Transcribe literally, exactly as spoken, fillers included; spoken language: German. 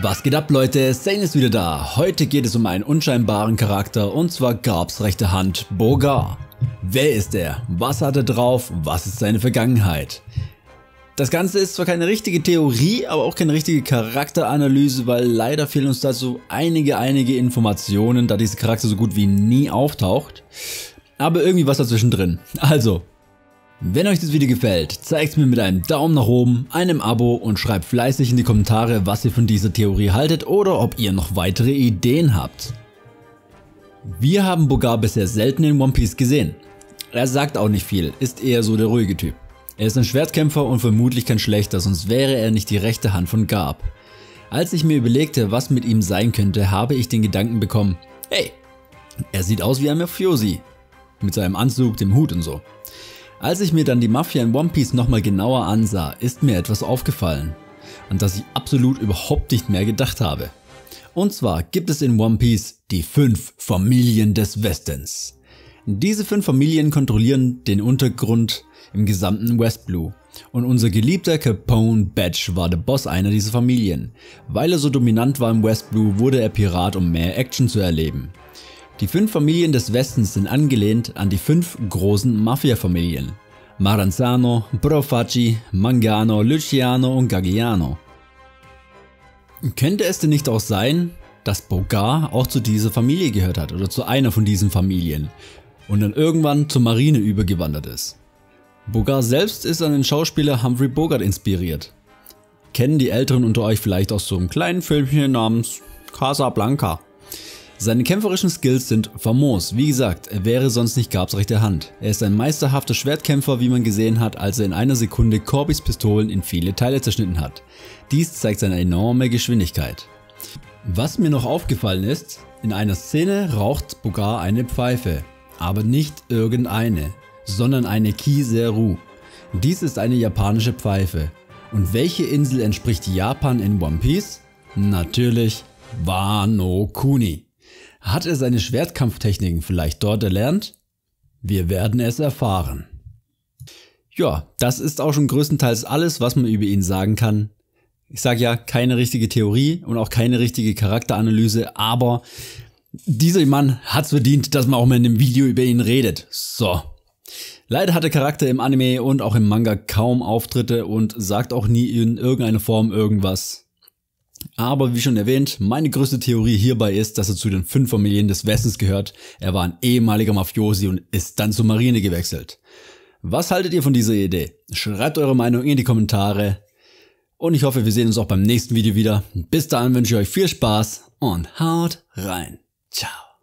Was geht ab, Leute? Zane ist wieder da. Heute geht es um einen unscheinbaren Charakter, und zwar Garbs rechte Hand, Bogar. Wer ist er? Was hat er drauf? Was ist seine Vergangenheit? Das Ganze ist zwar keine richtige Theorie, aber auch keine richtige Charakteranalyse, weil leider fehlen uns dazu einige, einige Informationen, da dieser Charakter so gut wie nie auftaucht. Aber irgendwie was dazwischen drin. Also, wenn euch das Video gefällt, zeigt es mir mit einem Daumen nach oben, einem Abo und schreibt fleißig in die Kommentare, was ihr von dieser Theorie haltet oder ob ihr noch weitere Ideen habt. Wir haben Bogar bisher selten in One Piece gesehen. Er sagt auch nicht viel, ist eher so der ruhige Typ. Er ist ein Schwertkämpfer und vermutlich kein schlechter, sonst wäre er nicht die rechte Hand von Garb. Als ich mir überlegte, was mit ihm sein könnte, habe ich den Gedanken bekommen, hey, er sieht aus wie ein Mafiosi. Mit seinem Anzug, dem Hut und so. Als ich mir dann die Mafia in One Piece nochmal genauer ansah, ist mir etwas aufgefallen, an das ich absolut überhaupt nicht mehr gedacht habe. Und zwar gibt es in One Piece die fünf Familien des Westens. Diese fünf Familien kontrollieren den Untergrund im gesamten West Blue. Und unser geliebter Capone Badge war der Boss einer dieser Familien. Weil er so dominant war im West Blue, wurde er Pirat, um mehr Action zu erleben. Die fünf Familien des Westens sind angelehnt an die fünf großen Mafia-Familien. Maranzano, Profaci, Mangano, Luciano und Gaggiano. Könnte es denn nicht auch sein, dass Bogar auch zu dieser Familie gehört hat oder zu einer von diesen Familien und dann irgendwann zur Marine übergewandert ist? Bogar selbst ist an den Schauspieler Humphrey Bogart inspiriert. Kennen die Älteren unter euch vielleicht aus so einem kleinen Filmchen namens Casablanca. Seine kämpferischen Skills sind famos, wie gesagt, er wäre sonst nicht Garbs rechte Hand. Er ist ein meisterhafter Schwertkämpfer, wie man gesehen hat, als er in einer Sekunde Corbys Pistolen in viele Teile zerschnitten hat. Dies zeigt seine enorme Geschwindigkeit. Was mir noch aufgefallen ist, in einer Szene raucht Bogar eine Pfeife, aber nicht irgendeine, sondern eine Kiseru. Dies ist eine japanische Pfeife. Und welche Insel entspricht Japan in One Piece? Natürlich Wano Kuni. Hat er seine Schwertkampftechniken vielleicht dort erlernt? Wir werden es erfahren. Ja, das ist auch schon größtenteils alles, was man über ihn sagen kann. Ich sage ja, keine richtige Theorie und auch keine richtige Charakteranalyse, aber dieser Mann hat's verdient, dass man auch mal in einem Video über ihn redet. So. Leider hat der Charakter im Anime und auch im Manga kaum Auftritte und sagt auch nie in irgendeiner Form irgendwas. Aber wie schon erwähnt, meine größte Theorie hierbei ist, dass er zu den fünf Familien des Westens gehört. Er war ein ehemaliger Mafiosi und ist dann zur Marine gewechselt. Was haltet ihr von dieser Idee? Schreibt eure Meinung in die Kommentare. Und ich hoffe, wir sehen uns auch beim nächsten Video wieder. Bis dahin wünsche ich euch viel Spaß und haut rein. Ciao.